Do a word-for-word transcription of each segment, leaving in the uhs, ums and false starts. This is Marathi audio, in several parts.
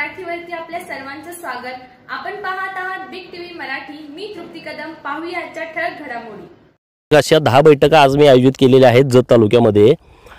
मराठीवरती आपल्या सर्वांचं स्वागत। आपण पाहत आहात बिग टीव्ही मराठी। मी तृप्ती कदम। पाहूया आजच्या ठळक घडामोडी। अशा दहा बैठका आज मी आयोजित केलेल्या आहेत जत तालुक्यामध्ये।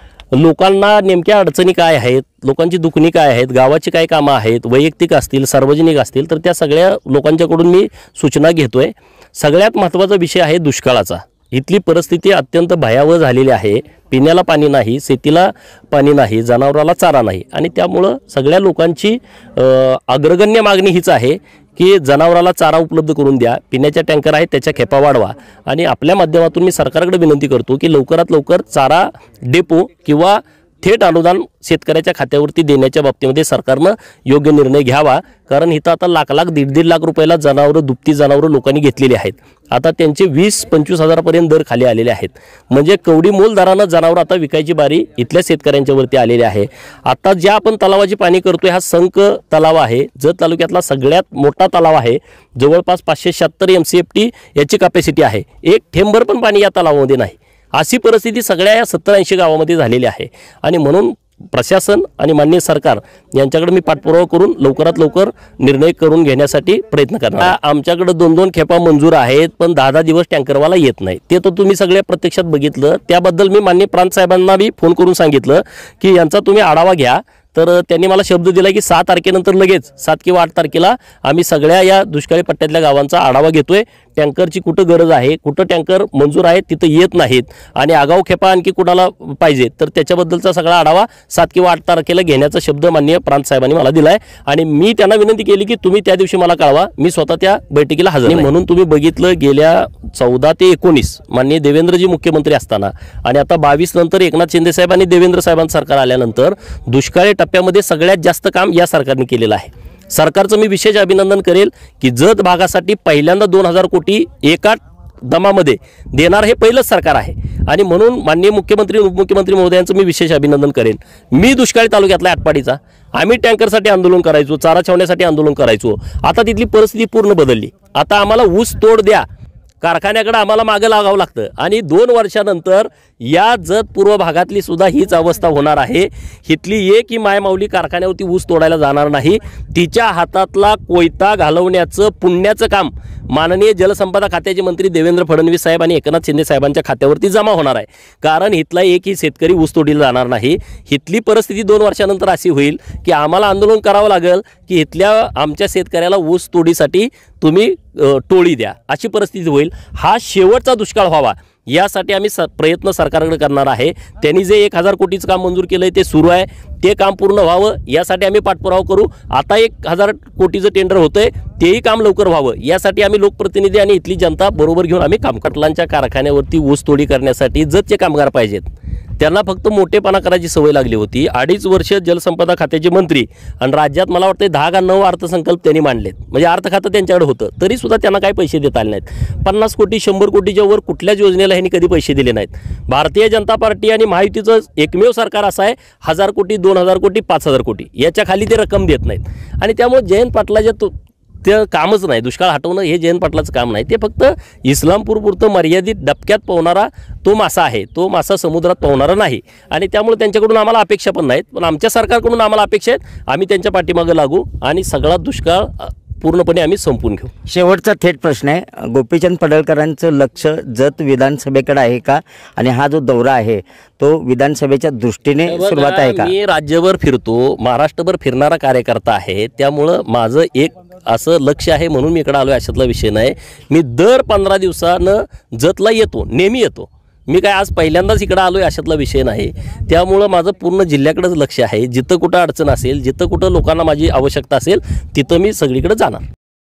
लोकांना नेमक्या अडचणी काय आहेत, लोकांची दुखणी काय आहेत, गावाची काय कामं आहेत, वैयक्तिक असतील सार्वजनिक असतील, तर त्या सगळ्या लोकांच्याकडून मी सूचना घेतोय। सगळ्यात महत्त्वाचा विषय आहे दुष्काळाचा। इथली परिस्थिती अत्यंत भयावह झालेली आहे। पिण्याला पाणी नाही, शेतीला पाणी नाही, जनावराला चारा नाही आणि त्यामुळे सगळ्या लोकांची अग्रगण्य मागणी हीच आहे की जनावराला चारा उपलब्ध करून द्या, पिण्याच्या टँकर आहेत त्याच्या खेपा वाढवा आणि आपल्या माध्यमातून मी सरकारकडे विनंती करतो की लवकरात लवकर चारा डेपो किंवा थेट अनुदान शेतकऱ्याच्या खात्यावरती देण्याच्या बाबतीमध्ये सरकारनं योग्य निर्णय घ्यावा। कारण इथं आता लाख लाख दीड दीड लाख रुपयाला जनावरं दुभती जनावरं लोकांनी घेतलेली आहेत। आता त्यांचे वीस पंचवीस हजारापर्यंत दर खाली आलेले आहेत। म्हणजे कवडी मोल दरानं जनावरं आता विकायची बारी इथल्या शेतकऱ्यांच्या वरती आलेली आहे। आता ज्या आपण तलावाची पाणी करतोय हा संक तलाव आहे, जत तालुक्यातला सगळ्यात मोठा तलाव आहे। जवळपास पाचशे शहात्तर एम सी एफ टी याची कॅपॅसिटी आहे। एक थेंबर पण पाणी या तलावामध्ये नाही, अशी परिस्थिती सगळ्या या सत्तर ऐंशी गावामध्ये झालेली आहे। आणि म्हणून प्रशासन आणि माननीय सरकार यांच्याकडे मी पाठपुरावा करून लवकरात लवकर निर्णय करून घेण्यासाठी प्रयत्न करणार। आमच्याकडे दोन दोन खेपा मंजूर आहेत, पण दहा दहा दिवस टँकरवाला येत नाही। ते तर तुम्ही सगळ्या प्रत्यक्षात बघितलं। त्याबद्दल मी माननीय प्रांत साहेबांना बी फोन करून सांगितलं की यांचा तुम्ही आढावा घ्या। तर त्यांनी मला शब्द दिला की सात तारखेनंतर लगेच सात किंवा आठ तारखेला आम्ही सगळ्या या दुष्काळी पट्ट्यातल्या गावांचा आढावा घेतोय। टँकरची कुठं गरज आहे, कुठं टँकर मंजूर आहेत तिथं येत नाहीत आणि आगाऊ खेपा आणखी कुणाला पाहिजे तर त्याच्याबद्दलचा सगळा आढावा सात किंवा आठ तारखेला घेण्याचा शब्द माननीय प्रांत साहेबांनी मला दिलाय आणि मी त्यांना विनंती केली की तुम्ही त्या दिवशी मला कळवा, मी स्वतः त्या बैठकीला हजर आहे। म्हणून तुम्ही बघितलं गेल्या चौदा ते एकोणीस माननीय देवेंद्रजी मुख्यमंत्री असताना आणि आता बावीस नंतर एकनाथ शिंदे साहेब आणि देवेंद्र साहेबांचं सरकार आल्यानंतर दुष्काळी टप्प्यामध्ये सगळ्यात जास्त काम या सरकारने केलेलं आहे। सरकारचं मी विशेष अभिनंदन करेल की जत भागासाठी पहिल्यांदा दोन हजार कोटी एका दमामध्ये देणार हे पहिलंच सरकार आहे आणि म्हणून माननीय मुख्यमंत्री उपमुख्यमंत्री महोदयांचं मी विशेष अभिनंदन करेन। मी दुष्काळी तालुक्यातला आटपाडीचा, आम्ही टँकरसाठी आंदोलन करायचो, चारा छावण्यासाठी आंदोलन करायचो। आता तिथली परिस्थिती पूर्ण बदलली। आता आम्हाला ऊस तोड द्या, कारखान्याकडे आम्हाला मागे लागावं लागतं आणि दोन वर्षानंतर या जत पूर्व भागातली सुद्धा हीच अवस्था होणार आहे। इथली एक ही मायमाऊली कारखान्यावरती ऊस तोडायला जाणार नाही। तिच्या हातातला कोयता घालवण्याचं पुण्याचं काम माननीय जलसंपदा खात्याचे मंत्री देवेंद्र फडणवीस साहेब आणि एकनाथ शिंदे साहेबांच्या खात्यावरती जमा होणार आहे। कारण इथला एकही शेतकरी ऊस तोडीला जाणार नाही। इथली परिस्थिती दोन वर्षानंतर अशी होईल की आम्हाला आंदोलन करावं लागेल की इथल्या आमच्या शेतकऱ्याला ऊस तोडीसाठी तुम्ही टोळी द्या, अशी परिस्थिती होईल। हा शेवटचा दुष्काळ व्हावा यासाठी आम्ही स प्रयत्न सरकारकडे करणार आहे। त्यांनी जे एक हजार कोटीचं काम मंजूर केलं आहे ते सुरू आहे, ते काम पूर्ण व्हावं यासाठी आम्ही पाठपुरावा करू। आता एक हजार कोटीचं टेंडर होतंय, तेही काम लवकर व्हावं यासाठी आम्ही लोकप्रतिनिधी आणि इथली जनता बरोबर घेऊन आम्ही काम कटलांच्या कारखान्यावरती ऊस तोडी करण्यासाठी जतचे कामगार पाहिजेत। त्यांना फक्त मोठेपणा करायची सवय लागली होती। अडीच वर्ष जलसंपदा खात्याचे मंत्री आणि राज्यात मला वाटतं दहा का नऊ अर्थसंकल्प त्यांनी मांडलेत, म्हणजे अर्थ खातं त्यांच्याकडे होतं, तरी सुद्धा त्यांना काही पैसे देता आले नाहीत। पन्नास कोटी शंभर कोटीच्या वर कुठल्याच योजनेला ह्यांनी कधी पैसे दिले नाहीत। भारतीय जनता पार्टी आणि महायुतीचं एकमेव सरकार असं आहे हजार कोटी दोन हजार कोटी पाच हजार कोटी याच्या खाली ते रक्कम देत नाहीत आणि त्यामुळे जयंत पाटलाच्या तो ते कामच नाही। दुष्काळ हटवणं हे जयंत पाटलाचं काम नाही, ते फक्त इस्लामपूर पुरतं मर्यादित डबक्यात पोहणारा तो मासा आहे, तो मासा समुद्रात पोहणारा नाही आणि त्यामुळे त्यांच्याकडून आम्हाला अपेक्षा पण नाहीत। पण आमच्या सरकारकडून आम्हाला अपेक्षा आहेत, आम्ही त्यांच्या पाठीमागे लागू आणि सगळा दुष्काळ पूर्णपणे आम्ही संपून घेऊ। शेवटचा थेट प्रश्न आहे, गोपीचंद पडळकरांचं लक्ष जत विधानसभेकडे आहे का आणि हा जो दौरा आहे तो विधानसभेच्या दृष्टीने सुरुवात आहे का? मी राज्यभर फिरतो, महाराष्ट्रभर फिरणारा कार्यकर्ता आहे, त्यामुळं माझं एक असं लक्ष आहे म्हणून मी इकडे आलोय अशातला विषय नाही। मी दर पंधरा दिवसानं जतला येतो, नेहमी येतो। मी काय आज पहिल्यांदाच इकडे आलोय अशातला विषय नाही। त्यामुळं माझं पूर्ण जिल्ह्याकडेच लक्ष आहे। जिथं कुठं अडचण असेल, जिथं कुठं लोकांना माझी आवश्यकता असेल तिथं मी सगळीकडे जाणार।